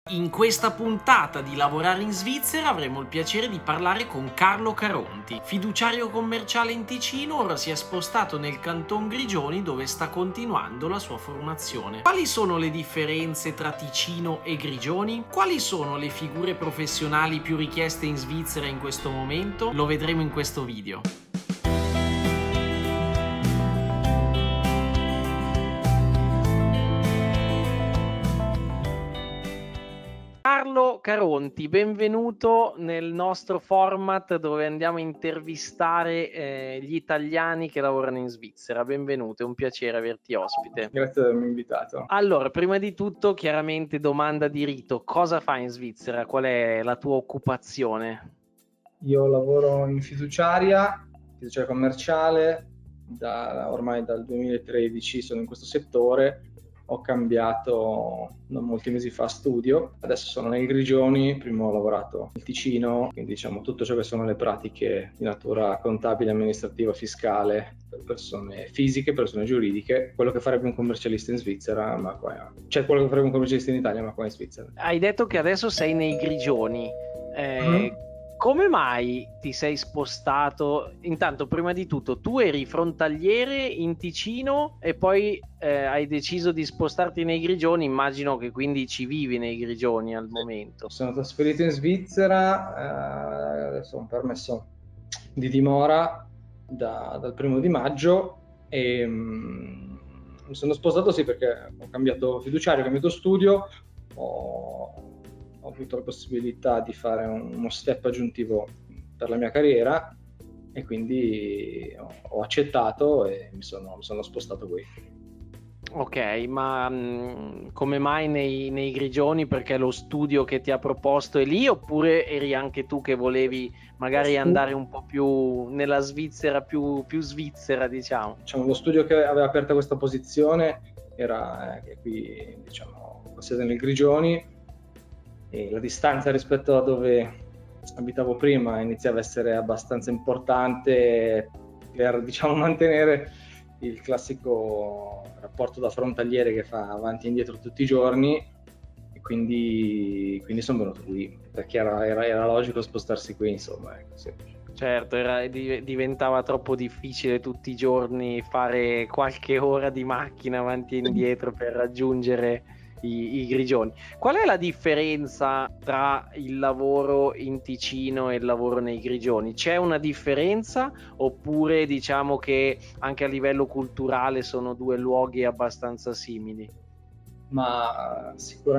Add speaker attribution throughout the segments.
Speaker 1: In questa puntata di Lavorare in Svizzera avremo il piacere di parlare con Carlo Caronti. Fiduciario commerciale in Ticino, ora si è spostato nel Canton Grigioni dove sta continuando la sua formazione. Quali sono le differenze tra Ticino e Grigioni? Quali sono le figure professionali più richieste in Svizzera in questo momento? Lo vedremo in questo video. Carlo Caronti, benvenuto nel nostro format dove andiamo a intervistare gli italiani che lavorano in Svizzera. Benvenuto, è un piacere averti ospite.
Speaker 2: Grazie di avermi invitato.
Speaker 1: Allora, prima di tutto, chiaramente domanda di rito, cosa fai in Svizzera? Qual è la tua occupazione?
Speaker 2: Io lavoro in fiduciaria commerciale, ormai dal 2013 sono in questo settore. Ho cambiato non molti mesi fa studio, adesso sono nei Grigioni, prima ho lavorato nel Ticino, quindi diciamo tutto ciò che sono le pratiche di natura contabile, amministrativa, fiscale per persone fisiche, persone giuridiche, quello che farebbe un commercialista in Svizzera, ma qua, cioè quello che farebbe un commercialista in Italia, ma qua in Svizzera.
Speaker 1: Hai detto che adesso sei nei Grigioni. Come mai ti sei spostato? Intanto, prima di tutto, tu eri frontaliere in Ticino e poi hai deciso di spostarti nei Grigioni. Immagino che quindi ci vivi nei Grigioni al momento.
Speaker 2: Sono trasferito in Svizzera, adesso ho un permesso di dimora dal 1° maggio e mi sono spostato perché ho cambiato fiduciario, ho cambiato studio, ho avuto la possibilità di fare uno step aggiuntivo per la mia carriera e quindi ho accettato e mi sono spostato qui.
Speaker 1: Ok, ma come mai nei Grigioni? Perché lo studio che ti ha proposto è lì, oppure eri anche tu che volevi magari andare un po' più nella Svizzera, più svizzera, diciamo?
Speaker 2: Lo studio che aveva aperta questa posizione era qui, diciamo, sede nel Grigioni, e la distanza rispetto a dove abitavo prima iniziava a essere abbastanza importante per, diciamo, mantenere il classico rapporto da frontaliere che fa avanti e indietro tutti i giorni, e quindi sono venuto qui perché era logico spostarsi qui, insomma, ecco, sì.
Speaker 1: Certo, diventava troppo difficile tutti i giorni fare qualche ora di macchina avanti e indietro per raggiungere i Grigioni. Qual è la differenza tra il lavoro in Ticino e il lavoro nei Grigioni? C'è una differenza oppure diciamo che anche a livello culturale sono due luoghi abbastanza simili?
Speaker 2: Ma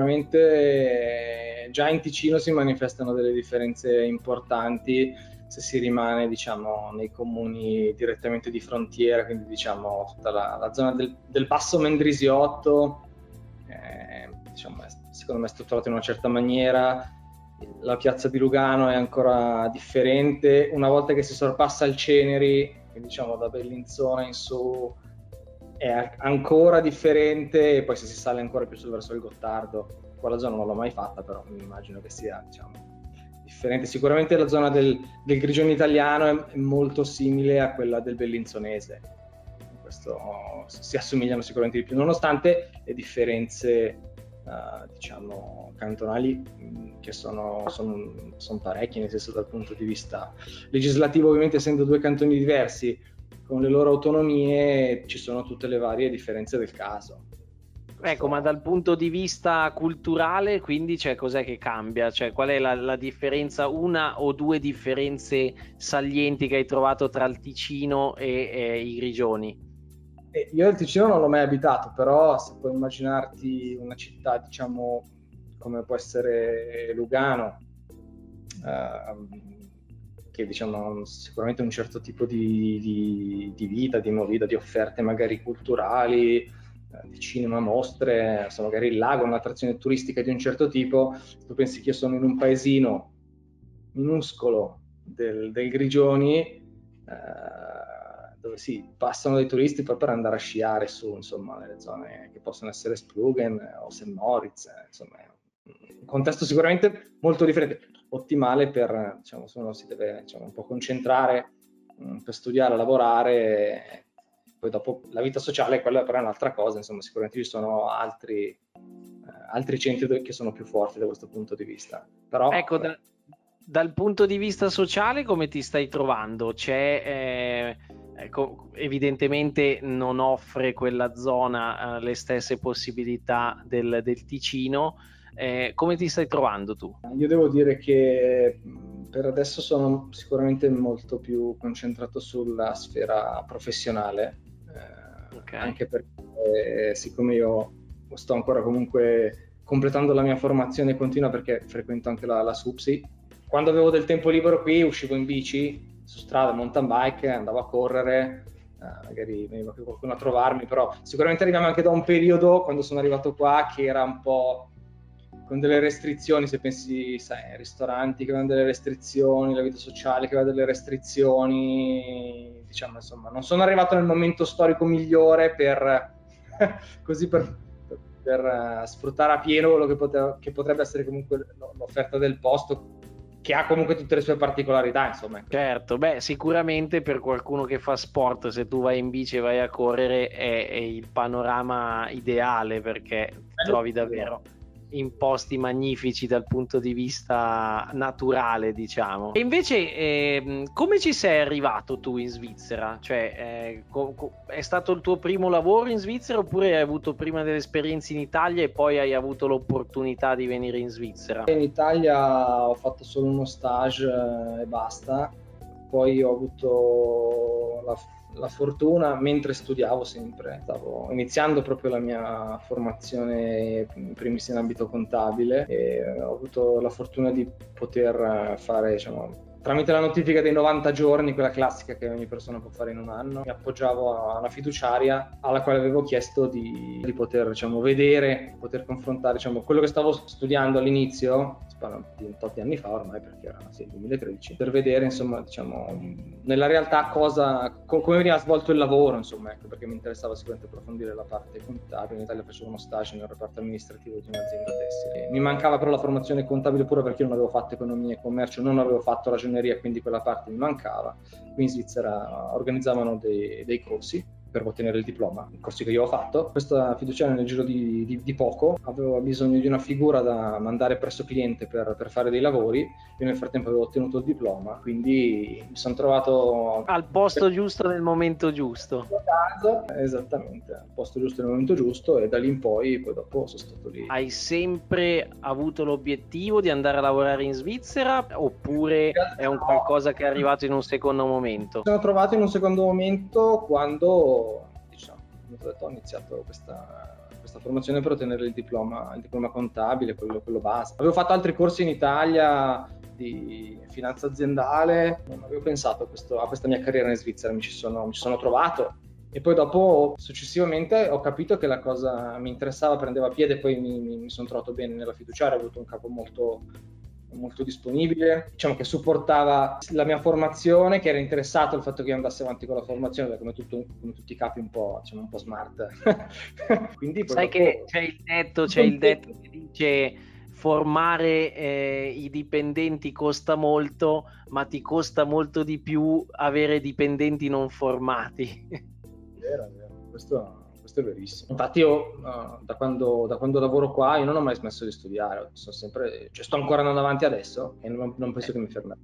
Speaker 2: sicuramente già in Ticino si manifestano delle differenze importanti se si rimane, diciamo, nei comuni direttamente di frontiera, quindi diciamo tutta la zona del Basso Mendrisiotto, diciamo, secondo me è strutturato in una certa maniera. La piazza di Lugano è ancora differente, una volta che si sorpassa il Ceneri, quindi diciamo da Bellinzona in su è ancora differente, e poi se si sale ancora più su verso il Gottardo, quella zona non l'ho mai fatta, però mi immagino che sia, diciamo, differente. Sicuramente la zona del Grigione italiano è molto simile a quella del Bellinzonese, questo si assomigliano sicuramente di più, nonostante le differenze diciamo cantonali che sono parecchie, nel senso, dal punto di vista legislativo, ovviamente essendo due cantoni diversi con le loro autonomie ci sono tutte le varie differenze del caso.
Speaker 1: Ecco, ma dal punto di vista culturale, quindi, cos'è che cambia? Cioè, qual è la differenza, una o due differenze salienti che hai trovato tra il Ticino e i Grigioni?
Speaker 2: Io il Ticino non l'ho mai abitato, però se puoi immaginarti una città, diciamo, come può essere Lugano, che diciamo sicuramente un certo tipo di vita, di movida, di offerte magari culturali, di cinema, mostre, magari il lago, un'attrazione turistica di un certo tipo. Tu pensi che io sono in un paesino minuscolo del Grigioni, dove passano dei turisti poi per andare a sciare su, insomma, nelle zone che possono essere Splugen o St. Moritz, insomma, è un contesto sicuramente molto differente, ottimale per, diciamo, se uno si deve, diciamo, un po' concentrare per studiare, lavorare. Poi dopo la vita sociale, quella però è un'altra cosa, insomma, sicuramente ci sono altri altri centri che sono più forti da questo punto di vista. Però,
Speaker 1: ecco, dal punto di vista sociale come ti stai trovando? Evidentemente non offre quella zona le stesse possibilità del Ticino. Come ti stai trovando tu?
Speaker 2: Io devo dire che per adesso sono sicuramente molto più concentrato sulla sfera professionale,
Speaker 1: Okay.
Speaker 2: Anche perché siccome io sto ancora comunque completando la mia formazione continua, perché frequento anche la SUPSI, quando avevo del tempo libero qui uscivo in bici su strada, mountain bike, andavo a correre, magari veniva anche qualcuno a trovarmi, però sicuramente arriviamo anche da un periodo, quando sono arrivato qua, che era un po' con delle restrizioni. Se pensi, sai, ai ristoranti che avevano delle restrizioni, la vita sociale che aveva delle restrizioni, diciamo, insomma, non sono arrivato nel momento storico migliore per così per sfruttare a pieno quello che potrebbe essere comunque l'offerta del posto, che ha comunque tutte le sue particolarità, insomma.
Speaker 1: Certo, beh, sicuramente per qualcuno che fa sport, se tu vai in bici e vai a correre è il panorama ideale, perché trovi davvero in posti magnifici dal punto di vista naturale, diciamo. E invece come ci sei arrivato tu in Svizzera? Cioè è stato il tuo primo lavoro in Svizzera, oppure hai avuto prima delle esperienze in Italia e poi hai avuto l'opportunità di venire in Svizzera?
Speaker 2: In Italia ho fatto solo uno stage e basta, poi ho avuto la fortuna, mentre studiavo sempre, stavo iniziando proprio la mia formazione in primis in ambito contabile, e ho avuto la fortuna di poter fare, diciamo, tramite la notifica dei 90 giorni, quella classica che ogni persona può fare in un anno, mi appoggiavo a una fiduciaria alla quale avevo chiesto di poter, diciamo, vedere, poter confrontare, diciamo, quello che stavo studiando all'inizio, parlo di 8 anni fa ormai, perché era il 2013, per vedere, insomma, diciamo, nella realtà come veniva svolto il lavoro, insomma, ecco, perché mi interessava sicuramente approfondire la parte contabile. In Italia facevo uno stage nel reparto amministrativo di un'azienda tessile. Mi mancava però la formazione contabile pura, perché io non avevo fatto economia e commercio, non avevo fatto ragioneria, quindi quella parte mi mancava. Qui in Svizzera organizzavano dei corsi per ottenere il diploma, il corso che io ho fatto. Questa fiduciaria, nel giro di poco, aveva bisogno di una figura da mandare presso cliente per fare dei lavori. Io nel frattempo avevo ottenuto il diploma, quindi mi sono trovato
Speaker 1: al posto giusto nel momento giusto.
Speaker 2: Esattamente, al posto giusto nel momento giusto, e da lì in poi dopo sono stato lì.
Speaker 1: Hai sempre avuto l'obiettivo di andare a lavorare in Svizzera, oppure è un qualcosa che è arrivato in un secondo momento?
Speaker 2: Sono trovato in un secondo momento quando, diciamo, come ho detto, ho iniziato questa formazione per ottenere il diploma contabile, quello base. Avevo fatto altri corsi in Italia di finanza aziendale, non avevo pensato a questa mia carriera in Svizzera, mi ci sono trovato, e poi dopo successivamente ho capito che la cosa mi interessava, prendeva piede, e poi mi sono trovato bene nella fiduciaria. Ho avuto un capo molto disponibile, diciamo, che supportava la mia formazione, che era interessato al fatto che io andassi avanti con la formazione, come tutti i capi un po', diciamo, un po' smart. Quindi poi
Speaker 1: sai che c'è il detto che dice: formare i dipendenti costa molto, ma ti costa molto di più avere dipendenti non formati.
Speaker 2: Vero. Questo è verissimo. Infatti io da quando lavoro qua, io non ho mai smesso di studiare, sono sempre, sto ancora andando avanti adesso, e non penso che mi fermerò.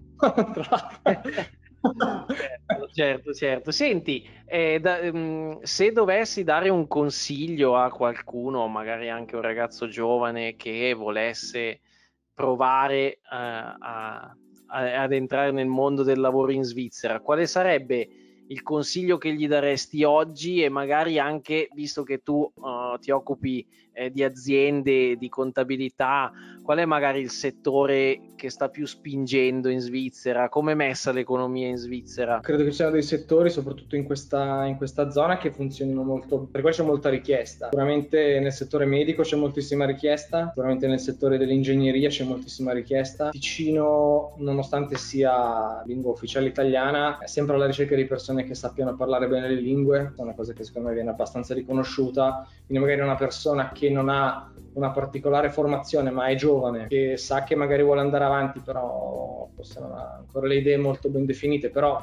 Speaker 1: Certo. Senti, se dovessi dare un consiglio a qualcuno, magari anche un ragazzo giovane che volesse provare ad entrare nel mondo del lavoro in Svizzera, quale sarebbe il consiglio che gli daresti oggi? E magari anche, visto che tu ti occupi di aziende, di contabilità, qual è magari il settore che sta più spingendo in Svizzera? Come è messa l'economia in Svizzera?
Speaker 2: Credo che ci siano dei settori, soprattutto in questa zona, che funzionino molto, per cui c'è molta richiesta. Sicuramente nel settore medico c'è moltissima richiesta, sicuramente nel settore dell'ingegneria c'è moltissima richiesta. Ticino, nonostante sia lingua ufficiale italiana, è sempre alla ricerca di persone che sappiano parlare bene le lingue, è una cosa che secondo me viene abbastanza riconosciuta. Quindi magari una persona che non ha una particolare formazione, ma è giovane, che sa che magari vuole andare avanti, però forse non ha ancora le idee molto ben definite, però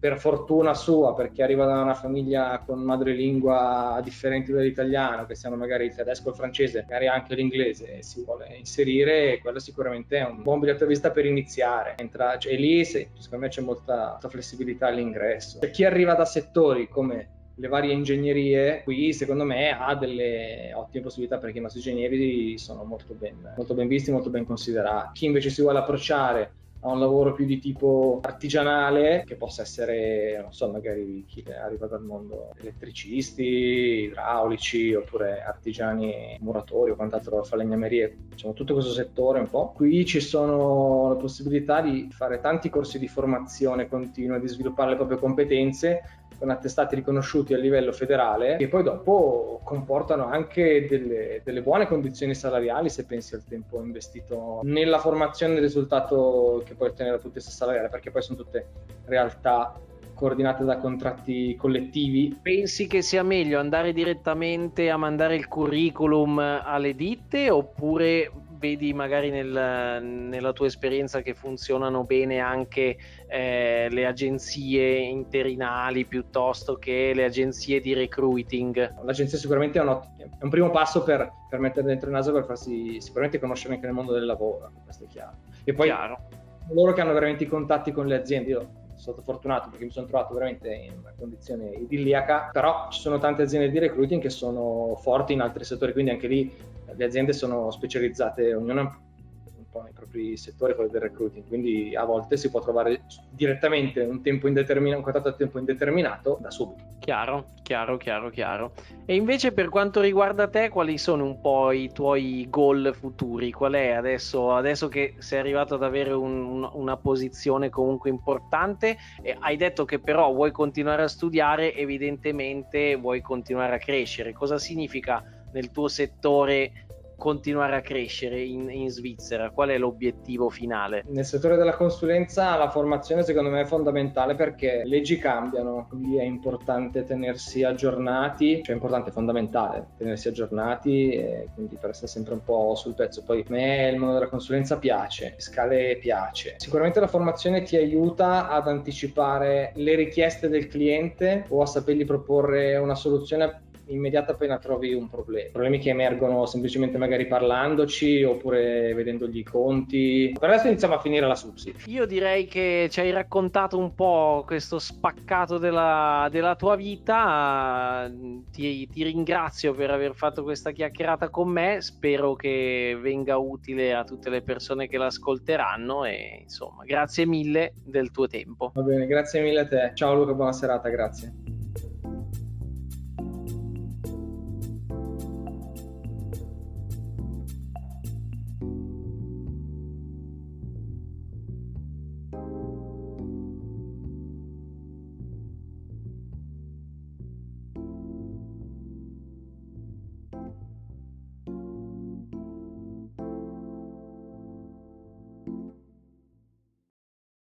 Speaker 2: per fortuna sua, perché arriva da una famiglia con madrelingua differenti dall'italiano, che siano magari il tedesco o il francese, magari anche l'inglese, e si vuole inserire, quello sicuramente è un buon biglietto da visita per iniziare. E lì, secondo me, c'è molta flessibilità all'ingresso. Per chi arriva da settori come le varie ingegnerie, qui secondo me ha delle ottime possibilità, perché i nostri ingegneri sono molto ben visti, molto ben considerati. Chi invece si vuole approcciare a un lavoro più di tipo artigianale, che possa essere, non so, magari chi arriva dal mondo elettricisti, idraulici, oppure artigiani muratori o quant'altro, falegnamerie, diciamo tutto questo settore un po'. Qui ci sono la possibilità di fare tanti corsi di formazione continua, di sviluppare le proprie competenze con attestati riconosciuti a livello federale, che poi dopo comportano anche delle buone condizioni salariali, se pensi al tempo investito nella formazione del risultato che puoi ottenere dal punto di vista salariale, perché poi sono tutte realtà coordinate da contratti collettivi.
Speaker 1: Pensi che sia meglio andare direttamente a mandare il curriculum alle ditte, oppure vedi magari nella tua esperienza che funzionano bene anche le agenzie interinali piuttosto che le agenzie di recruiting?
Speaker 2: L'agenzia sicuramente è un primo passo per mettere dentro il naso, per farsi sicuramente conoscere anche nel mondo del lavoro, questo è chiaro. E poi loro che hanno veramente i contatti con le aziende. Io sono stato fortunato perché mi sono trovato veramente in una condizione idilliaca, però ci sono tante aziende di recruiting che sono forti in altri settori, quindi anche lì le aziende sono specializzate, ognuna un po' nei propri settori, quello del recruiting, quindi a volte si può trovare direttamente un contratto a tempo indeterminato da subito.
Speaker 1: Chiaro. E invece per quanto riguarda te, quali sono un po' i tuoi goal futuri? Qual è adesso che sei arrivato ad avere una posizione comunque importante? Hai detto che però vuoi continuare a studiare, evidentemente vuoi continuare a crescere. Cosa significa nel tuo settore continuare a crescere in Svizzera? Qual è l'obiettivo finale?
Speaker 2: Nel settore della consulenza la formazione secondo me è fondamentale, perché le leggi cambiano, quindi è importante tenersi aggiornati, cioè è fondamentale tenersi aggiornati, e quindi per essere sempre un po' sul pezzo. Poi a me il mondo della consulenza piace, fiscale piace. Sicuramente la formazione ti aiuta ad anticipare le richieste del cliente o a sapergli proporre una soluzione immediata appena trovi un problemi che emergono semplicemente magari parlandoci oppure vedendogli i conti. Per adesso iniziamo a finire la SUPSI.
Speaker 1: Io direi che ci hai raccontato un po' questo spaccato della tua vita. Ti ringrazio per aver fatto questa chiacchierata con me, spero che venga utile a tutte le persone che l'ascolteranno e insomma grazie mille del tuo tempo.
Speaker 2: Va bene, grazie mille a te. Ciao Luca, buona serata, grazie.